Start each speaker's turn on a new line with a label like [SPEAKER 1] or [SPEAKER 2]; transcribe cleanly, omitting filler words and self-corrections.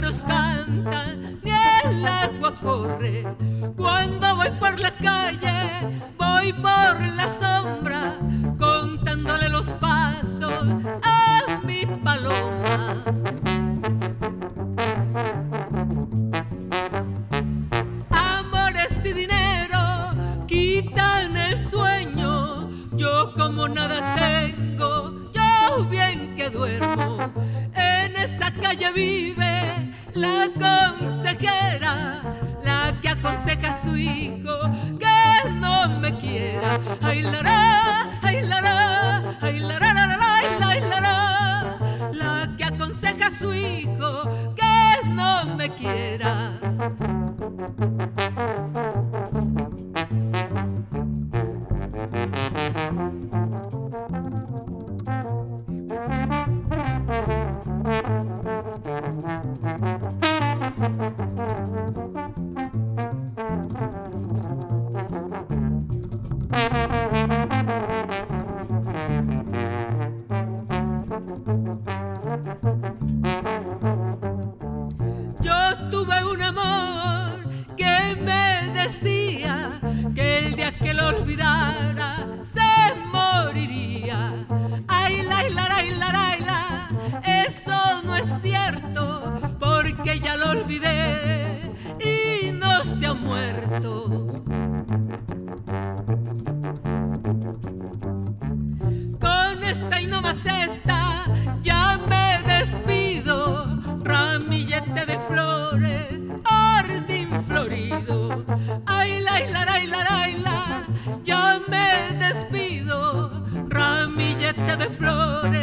[SPEAKER 1] pájaros cantan, ni el agua corre. Cuando voy por la calle, voy por la sombra, contándole los pasos a mi paloma. Amores y dinero quitan el sueño, yo como nada tengo, yo bien que duermo. En esa calle vive la consejera, la que aconseja a su hijo que no me quiera. Ay, lará, ay, lará, ay, lará, ay, lará, la que aconseja a su hijo que no me quiera. Yo tuve un amor que me decía que el día que lo olvidara se moriría. Ay, la, eso no es cierto, porque ya lo olvidé y no se ha muerto. Con esta y no más esta ya me despido, ramillete de flores, jardín florido. Ay, la, ya me despido, ramillete de flores,